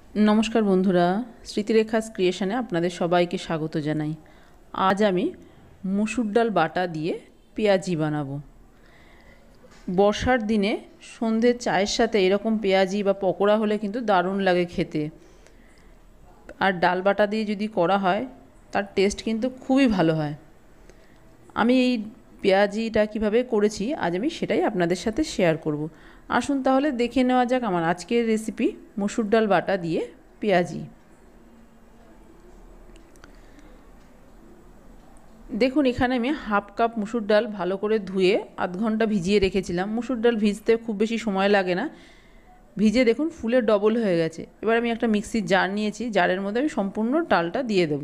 नमस्कार बंधुरा स्मृतिरेखास क्रिएशने आपनादेर सबाइके स्वागत जानाई। आज आमी मसुर डाल बाटा दिए पेঁয়াজি बानाबो। बर्षार दिने सन्ধ্যে चायेर साथे एरकम पेঁয়াজি बा पकोड़ा होले किन्तु दारुण लागे खेते। और डाल बाटा दिए यदि करा हय तार टेस्ट किन्तु खूबई भालो हय। आमी एई पेঁয়াজিটা किभाबे करेছি आज आमी सेटाई आपनादेर साथे शेयर करब। आसुन ताहले देखे नेওয়া যাক আমার আজকের রেসিপি মসুর ডাল বাটা দিয়ে পেঁয়াজি। দেখুন এখানে আমি হাফ কাপ মসুর ডাল ভালো করে ধুয়ে আধ ঘন্টা ভিজিয়ে রেখেছিলাম। মসুর ডাল ভিজতে খুব বেশি সময় লাগে না, ভিজে দেখুন ফুলে ডবল হয়ে গেছে। এবার আমি একটা মিক্সির জার নিয়েছি, জারের মধ্যে আমি সম্পূর্ণ ডালটা দিয়ে দেব।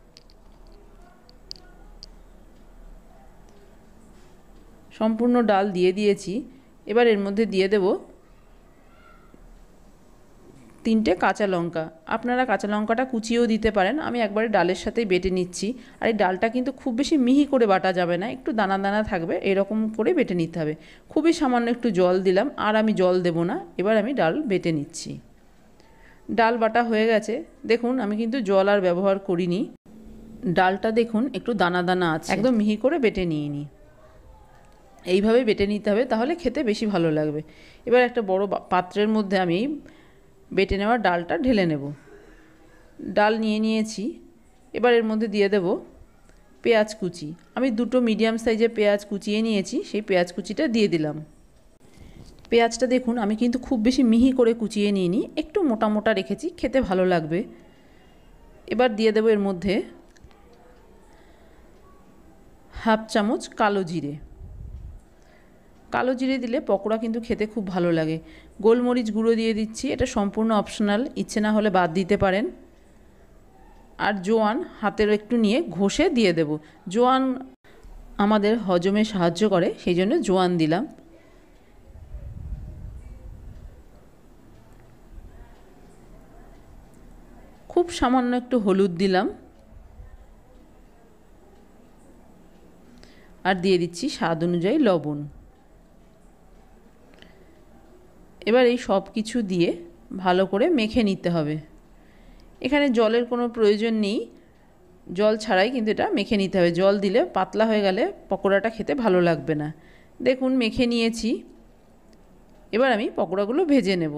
সম্পূর্ণ ডাল দিয়ে দিয়েছি। এবার এর মধ্যে দিয়ে দেব 3টে কাঁচা লঙ্কা। আপনারা কাঁচা লঙ্কাটা কুচিয়েও দিতে পারেন, আমি একবারে ডালের সাথেই বেটে নিচ্ছি। আর এই ডালটা কিন্তু খুব বেশি মিহি করে বাটা যাবে না, একটু দানা দানা থাকবে, এরকম করে বেটে নিতে হবে। খুবই সামান্য একটু জল দিলাম, আর আমি জল দেব না। এবার আমি ডাল বেটে নিচ্ছি। ডাল বাটা হয়ে গেছে, দেখুন আমি কিন্তু জল আর ব্যবহার করিনি। ডালটা দেখুন একটু দানা দানা আছে, একদম মিহি করে বেটে নিইনি। এইভাবে বেটে নিতে হবে, তাহলে খেতে বেশি ভালো লাগবে। এবার একটা বড় পাত্রের মধ্যে আমি বেটে নেওয়া ডালটা ঢেলে নেব। ডাল নিয়ে নিয়েছি। এবার এর মধ্যে দিয়ে দেব পেঁয়াজ কুচি। আমি দুটো মিডিয়াম সাইজের পেঁয়াজ কুচিয়ে নিয়েছি, সেই পেঁয়াজ কুচিটা দিয়ে দিলাম। পেঁয়াজটা দেখুন আমি কিন্তু খুব বেশি মিহি করে কুচিয়ে নিইনি, একটু মোটা মোটা রেখেছি, খেতে ভালো লাগবে। এবার দিয়ে দেব এর মধ্যে হাফ চামচ কালো জিরে। কালো জিরে দিলে পকোড়া কিন্তু খেতে খুব ভালো লাগে। গোলমরিচ গুঁড়ো দিয়ে দিচ্ছি, এটা সম্পূর্ণ অপশনাল, ইচ্ছে না হলে বাদ দিতে পারেন। আর জোয়ান হাতের একটু নিয়ে ঘষে দিয়ে দেব। জোয়ান আমাদের হজমে সাহায্য করে, সেই জন্য জোয়ান দিলাম। খুব সামান্য একটু হলুদ দিলাম। আর দিয়ে দিচ্ছি স্বাদ অনুযায়ী লবণ। এবার এই সব কিছু দিয়ে ভালো করে মেখে নিতে হবে। এখানে জলের কোনো প্রয়োজন নেই, জল ছাড়াই কিন্তু এটা মেখে নিতে হবে। জল দিলে পাতলা হয়ে গেলে পকোড়াটা খেতে ভালো লাগবে না। দেখুন মেখে নিয়েছি। এবার আমি পকোড়াগুলো ভেজে নেব।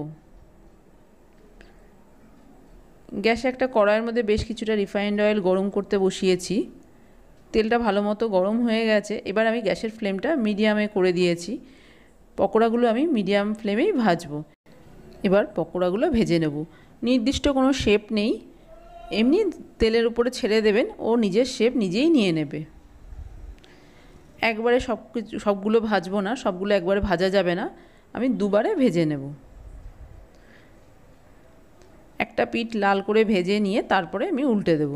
গ্যাসে একটা কড়াইয়ের মধ্যে বেশ কিছুটা রিফাইন্ড অয়েল গরম করতে বসিয়েছি। তেলটা ভালো মতো গরম হয়ে গেছে। এবার আমি গ্যাসের ফ্লেমটা মিডিয়ামে করে দিয়েছি। পকোড়াগুলো আমি মিডিয়াম ফ্লেমেই ভাজবো। এবার পকোড়াগুলো ভেজে নেব। নির্দিষ্ট কোনো শেপ নেই, এমনি তেলের উপরে ছেড়ে দেবেন, ও নিজের শেপ নিজেই নিয়ে নেবে। একবারে সবগুলো ভাজবো না, সবগুলো একবারে ভাজা যাবে না, আমি দুবারে ভেজে নেব। একটা পিঠ লাল করে ভেজে নিয়ে তারপরে আমি উল্টে দেব।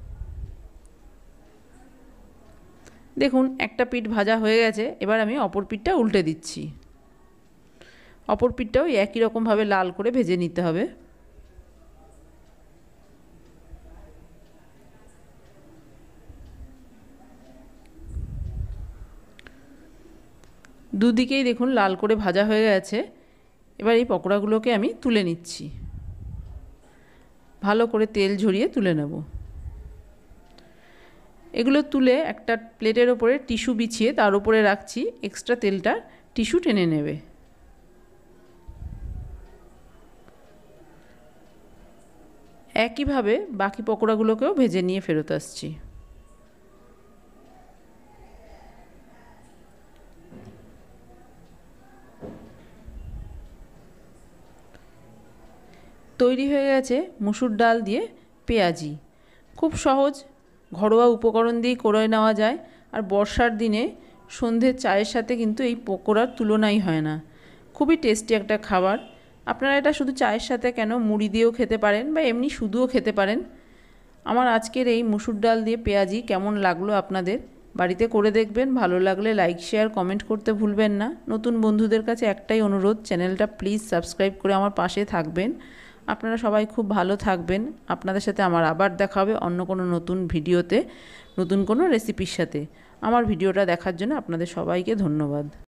দেখুন একটা পিঠ ভাজা হয়ে গেছে। এবার আমি অপর পিঠটা উল্টে দিচ্ছি। অপর পিঠটাও একই রকমভাবে লাল করে ভেজে নিতে হবে। দুদিকেই দেখুন লাল করে ভাজা হয়ে গেছে। এবার এই পকোড়াগুলোকে আমি তুলে নিচ্ছি। ভালো করে তেল ঝরিয়ে তুলে নেব। এগুলো তুলে একটা প্লেটের ওপরে টিস্যু বিছিয়ে তার উপরে রাখছি, এক্সট্রা তেলটা টিস্যু টেনে নেবে। একইভাবে বাকি পকোড়াগুলোকেও ভেজে নিয়ে ফেরত আসছি। তৈরি হয়ে গেছে মসুর ডাল দিয়ে পেঁয়াজি। খুব সহজ, ঘরোয়া উপকরণ দিয়েই করে নেওয়া যায়। আর বর্ষার দিনে সন্ধ্যের চায়ের সাথে কিন্তু এই পকোড়ার তুলনাই হয় না। খুবই টেস্টি একটা খাবার। আপনারা এটা শুধু চায়ের সাথে কেন, মুড়ি দিয়েও খেতে পারেন বা এমনি শুধুও খেতে পারেন। আমার আজকের এই মসুর ডাল দিয়ে পেঁয়াজি কেমন লাগলো আপনাদের, বাড়িতে করে দেখবেন। ভালো লাগলে লাইক শেয়ার কমেন্ট করতে ভুলবেন না। নতুন বন্ধুদের কাছে একটাই অনুরোধ, চ্যানেলটা প্লিজ সাবস্ক্রাইব করে আমার পাশে থাকবেন। আপনারা সবাই খুব ভালো থাকবেন। আপনাদের সাথে আমার আবার দেখা হবে অন্য কোনো নতুন ভিডিওতে, নতুন কোনো রেসিপির সাথে। আমার ভিডিওটা দেখার জন্য আপনাদের সবাইকে ধন্যবাদ।